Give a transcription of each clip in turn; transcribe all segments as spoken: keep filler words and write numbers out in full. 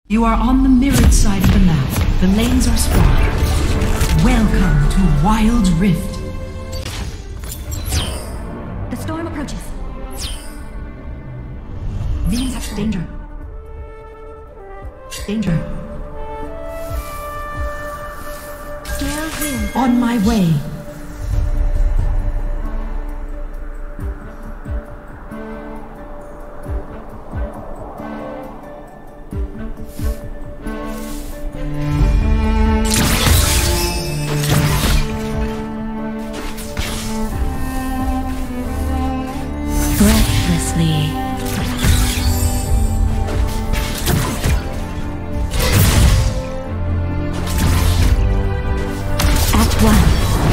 You are on the mirrored side of the map. The lanes are spawned. Welcome to Wild Rift. The storm approaches. These danger. Danger. Scale here. On my way. Breathlessly. At one.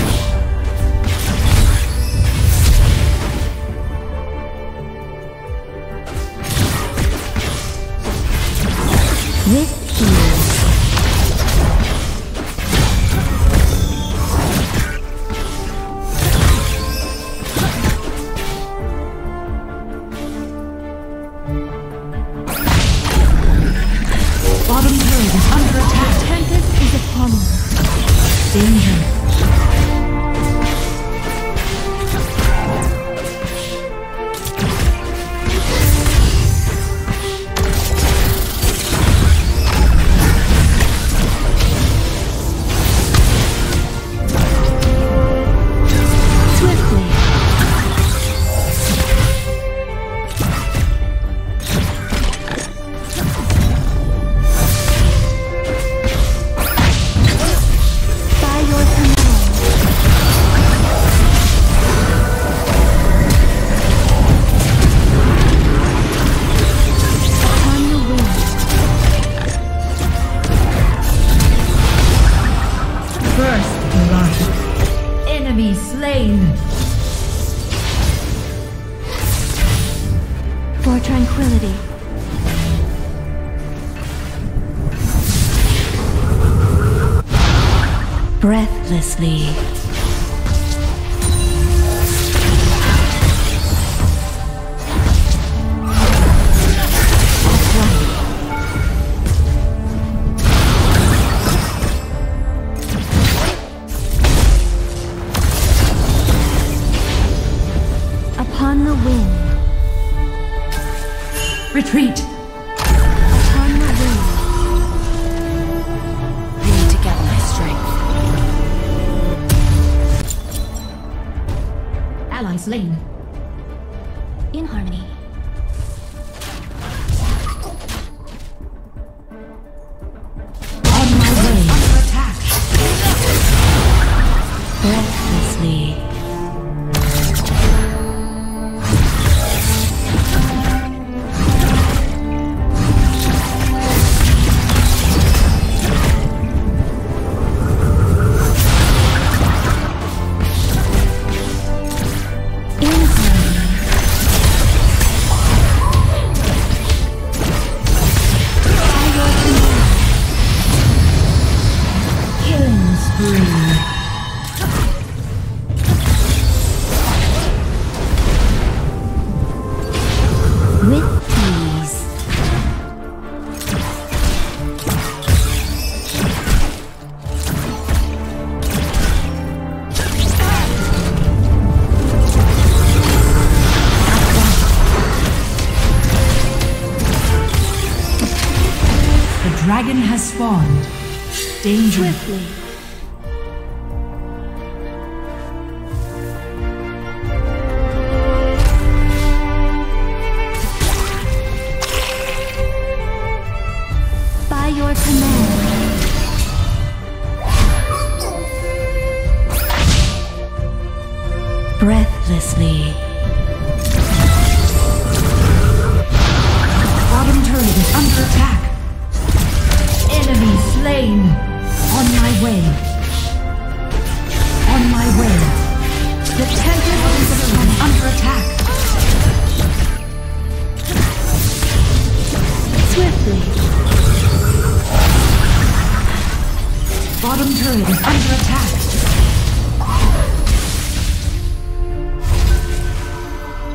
With ease. Bottom turret is under attack. Tempest is upon us. Danger. Swiftly. By your command. Upon the wind. First blood. Enemy slain. For tranquility. Breathlessly. Upon the wind. Retreat. Upon the wind. I need to gather my strength. Ally slain. In harmony. On my way. Under attack. Breathlessly. In harmony. By your command. Killing spree. With ease. The dragon has spawned. Danger. Swiftly. By your command. Breathlessly. Bottom turret is under attack. Enemy slain. On my way. On my way. The Tempest is under attack. Swiftly. Bottom turret is under attack.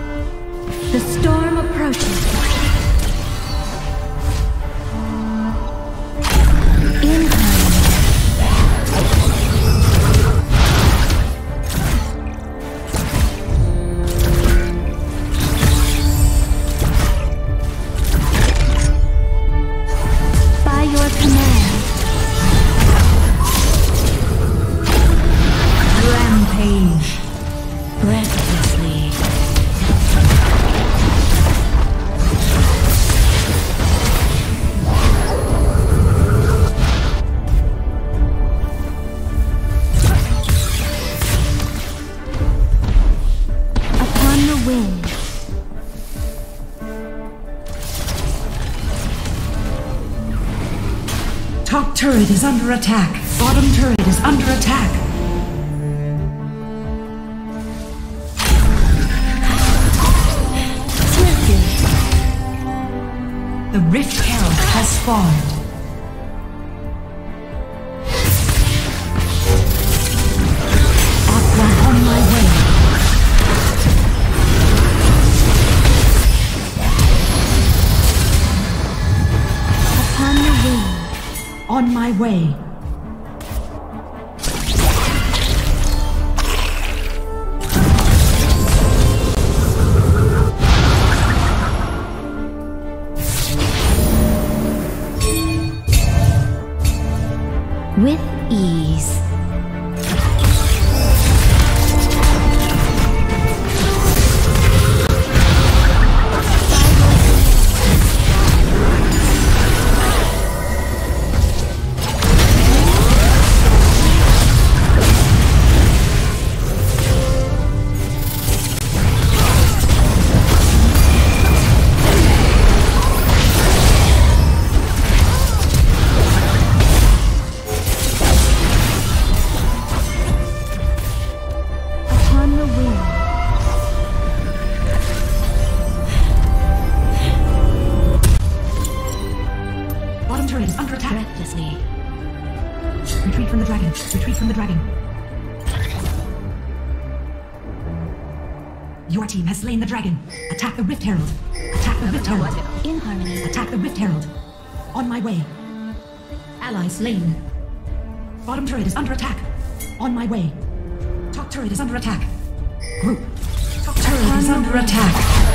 The storm approaches. Top turret is under attack. Bottom turret is under attack. The Rift Herald has spawned. Aqua on my way. Upon the wing. On my way. With ease. Retreat from the dragon. Retreat from the dragon. Your team has slain the dragon. Attack the Rift Herald. Attack the Rift Herald. In harmony. Attack the Rift Herald. On my way. Ally slain. Bottom turret is under attack. On my way. Top turret is under attack. Group. Top turret is under attack.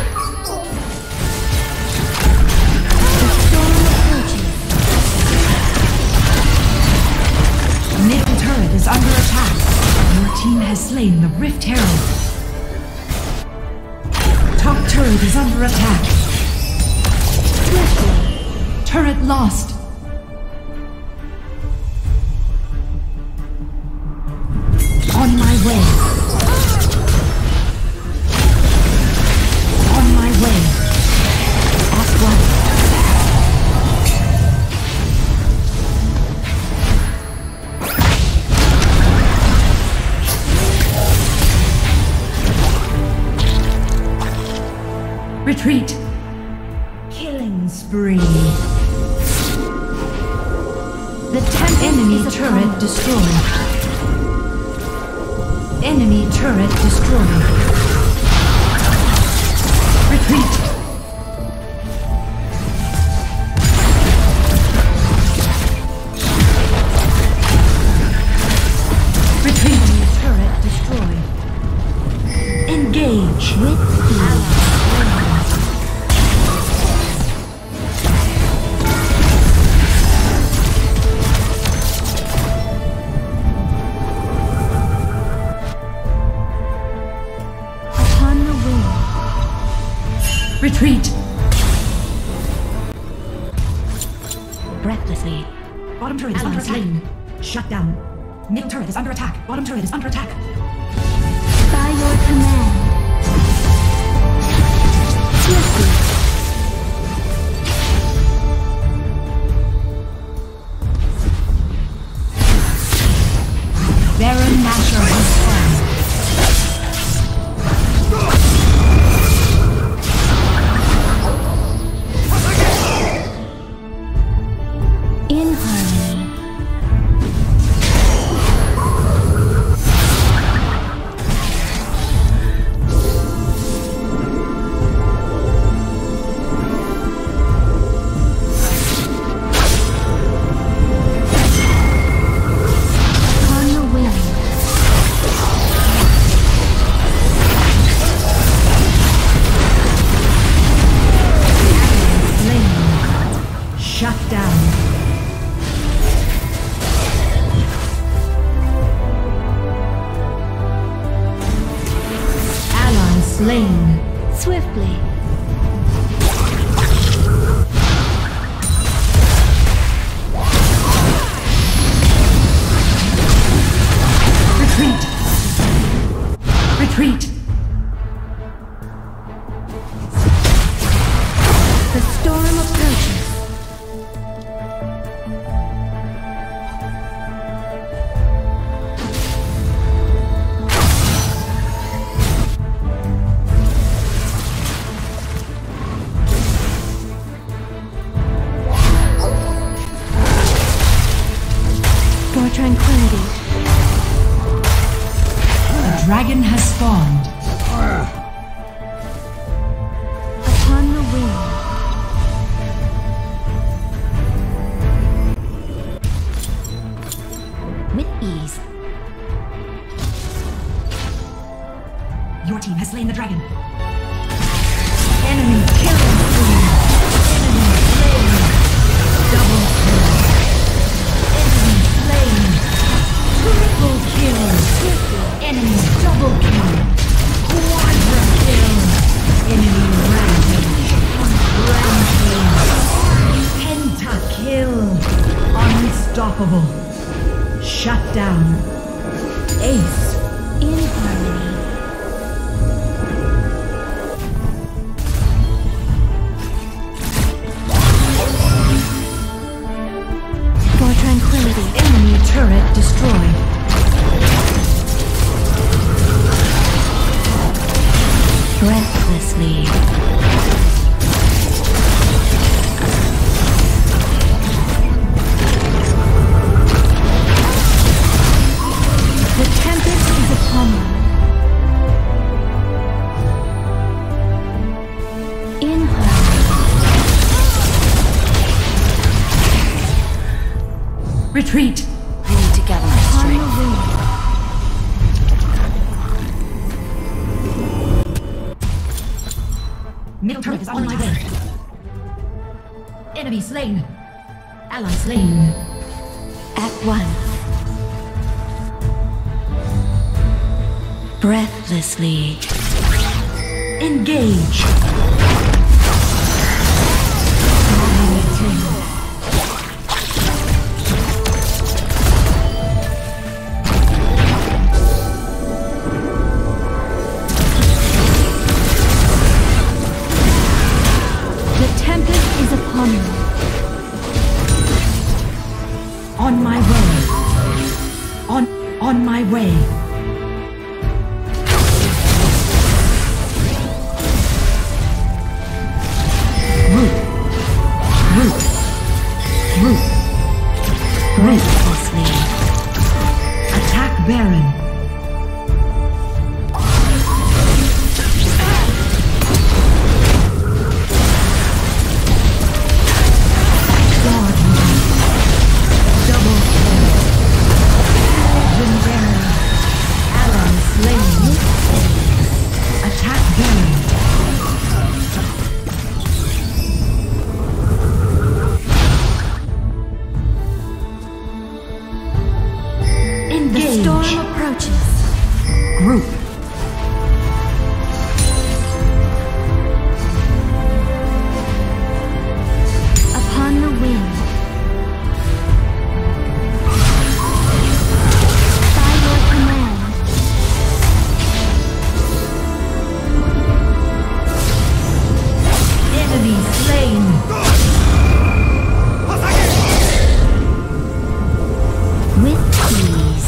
Middle turret is under attack. Your team has slain the Rift Herald. Top turret is under attack. Swiftly. Turret lost. On my way. On my way. Aqua. Retreat. Killing spree. The tenth enemy turret destroyed. Enemy turret destroyed. Retreat. Retreat. Enemy turret destroyed. Engage with allies. Retreat! Breathlessly. Bottom turret is under attack. Shut down. Middle turret is under attack. Bottom turret is under attack. By your command. Swiftly. Baron Nashor has fallen. In harmony. On the wing. Slain. Shut down. Slain. Swiftly. Retreat. Retreat. The storm approaches. tranquility. The dragon has spawned. Upon the wing. With ease. Your team has slain the dragon. Enemy killing spree. Enemy slain. Double kill. Enemy slain. Triple kill. Enemy double kill. Quadra kill. Enemy rampage. Rampage. Penta kill. Unstoppable. Shut down. Ace. In harmony. For tranquility. Enemy turret destroyed. Breathlessly. The tempest is upon them. In harmony. Retreat. I need to gather my On the strength. wing. Middle turret is on my way. Enemy slain. Ally slain. At one. Breathlessly. Engage. Dominating. The tempest is upon them. On my way. On on my way. Root. Root. Root. Breathlessly. Attack Baron. Double kill. Legendary. Ally slain. Attack Baron. The Engage. storm approaches. Group. Upon the wing. By your command. Enemy slain. With ease.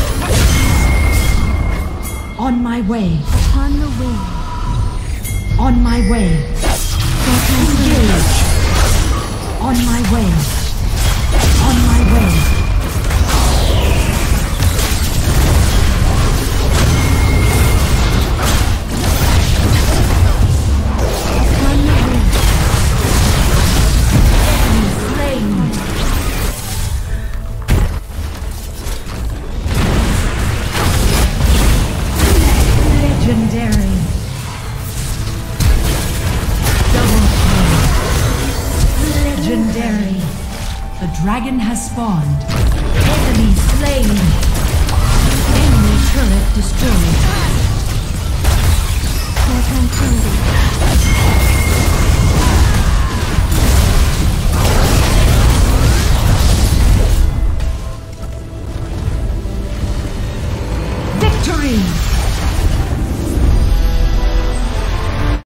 On my way. Upon the wing. On my way. For tranquility. Engage. On my way. On my way. Upon the wing. Enemy slain. Legendary. Double kill. Legendary. The dragon has spawned. Enemy slain.